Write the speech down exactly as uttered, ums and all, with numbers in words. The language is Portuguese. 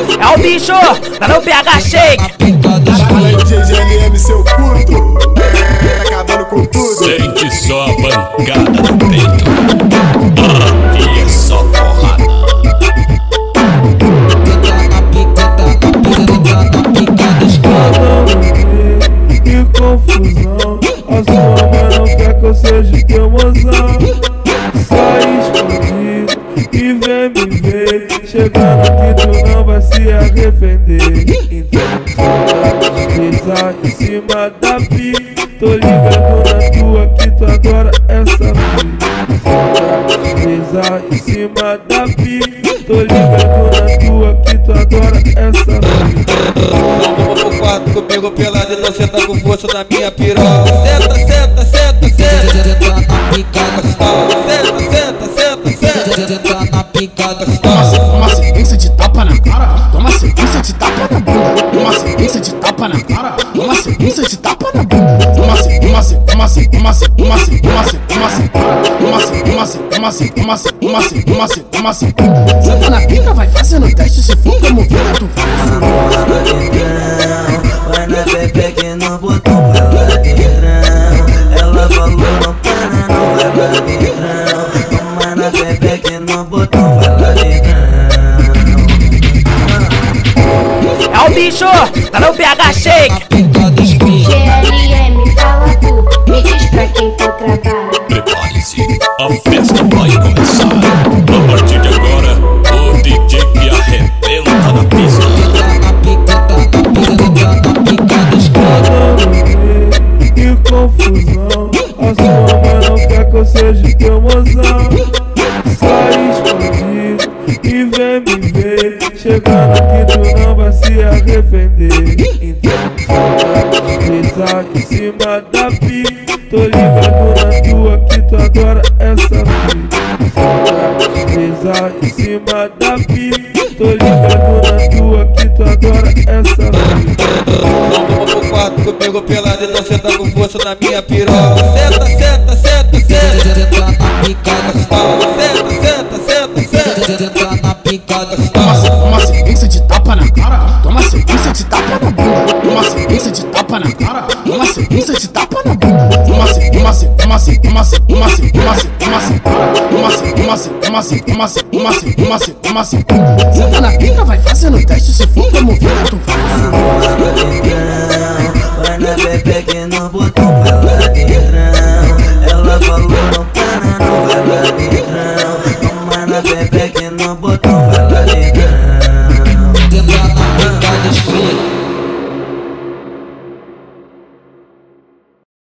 É o bicho, tá no P H Shake. Caralho, D J L M, seu curto. É, acabando com tudo. Sente só a pancada no peito. Aqui é só porrada. Que confusão, a sua mãe não quer que eu seja teu mozão. Sai escondido e vem me ver, chegando aqui tu não vai se arrepender. Então deslizar em cima da pica, tô ligado na tua que tu adora essa pica. Deslizar em cima da pica, tô ligado na tua que tu adora essa pica. Vamos pro quarto comigo pelado, então senta com força na minha piroca. Senta, senta, senta, senta. Senta na picada. Senta, senta, senta, senta. Senta na picada. Toma sequência de tapa na cara. Toma sequência de tapa na bunda. Toma sequência de tapa na cara. Toma sequência de tapa na bunda. Toma se, toma se, toma se, toma se, toma se, toma se, toma se, toma se, toma se, toma se, toma se, toma se, toma se, toma se. Senta na pica, vai fazendo teste, se for promovida tu vai na bebê que no botão vai lá dentro. Ela falou não para, não vai lá dentro. Vai na bebê que no botão vai lá dentro. É o bicho, tá no P H Shake. G L M, fala tu, me diz pra quem tu trabalha. Prepare-se, a festa vai começar. A partir de agora, o D J que arrebenta na pista. Que confusão, a sua mãe não quer que eu seja teu mozão. Sai escondido e vem me ver, chegando aqui tu não vai se arrepender. Então deslizar em cima da pica, tô ligado na tua que tu adora essa pica. Deslizar em cima da pica, tô ligado na tua que tu adora essa pica. Vamos pro quarto comigo pelado, então senta com força na minha piroca. Senta, senta, senta, senta. Senta na picada. Senta, senta, senta, senta. Senta na picada. Toma sequência de tapa na cara. Toma sequência de tapa na bunda. Toma sequência de tapa na cara. Toma sequência de tapa na bunda. Toma se, toma se, toma se, toma se, toma se, toma se, toma se, toma se, toma se, toma se, toma se, toma se, toma se, toma se. Senta na pica, vai fazendo teste, se for promovido.